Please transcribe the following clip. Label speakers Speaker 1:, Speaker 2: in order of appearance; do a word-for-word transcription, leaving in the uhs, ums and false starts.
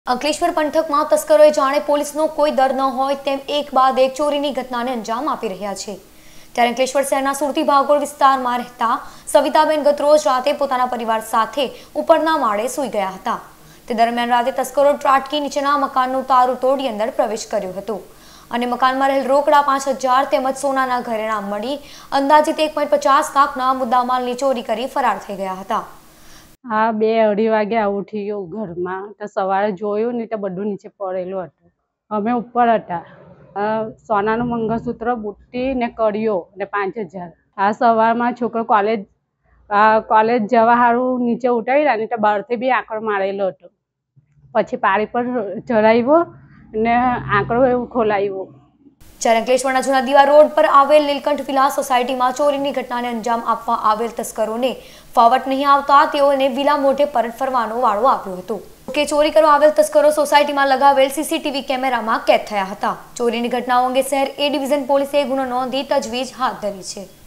Speaker 1: અંકલેશ્વર પંથકમાં તસ્કરોએ જાણે પોલીસનો કોઈ ડર ન હોય તેમ એક બાદ એક ચોરીની ઘટનાને અંજામ આપી રહ્યા છે। ત્યારે અંકલેશ્વર શહેરના સુરતી ભાગોળ વિસ્તારમાં રહેતા સવિતાબેન ગત રોજ રાતે પોતાના પરિવાર સાથે ઉપરના માળે સૂઈ ગયા હતા। તે દરમિયાન રાતે તસ્કરો ત્રાટકી નીચેના મકાનનું તારું તોડી અંદર પ્રવેશ કર્યો હતો અને મકાનમાં રહેલ રોકડા પાંચ હજાર તેમજ સોનાના ઘરેણાં મળી અંદાજિત એક પોઈન્ટ પચાસ લાખના મુદ્દામાલની ચોરી કરી ફરાર થઈ ગયા હતા।
Speaker 2: हाँ बे अढ़ी वागे उठी गयो घर में तो सवारे जोयुं ने तो बधुं नीचे पड़ेलुं हतुं। अमे उपर हता। सोनानुं मंगलसूत्र बुट्टी ने कड़ियो ने पांच हज़ार आ सवार में छोकरो कॉलेज कॉलेज जवा हारू नीचे उतर्या ने तो बहारथी बी आंकड़ो मारेलो हतो। पछी पारी पर चढ़ाव्यो ने आंकड़ो एवो खोलाव्यो।
Speaker 1: જ્યારે અંકલેશ્વરના જૂના દીવા રોડ પર આવેલ નીલકંઠ વિલાસ સોસાયટીમાં ચોરીની ઘટનાને અંજામ આપવા આવેલ તસ્કરોને ફાવટ નહીં આવતા તેઓને વિલા મોઢે પરત ફરવાનો વાળો આપ્યો હતો કે ચોરી કરવા આવેલ તસ્કરો સોસાયટીમાં લગાવેલ સીસીટીવી કેમેરામાં કેદ થયા હતા। ચોરીની ઘટનાઓ અંગે શહેર એ ડિવિઝન પોલીસે ગુનો નોંધી તજવીજ હાથ ધરી છે।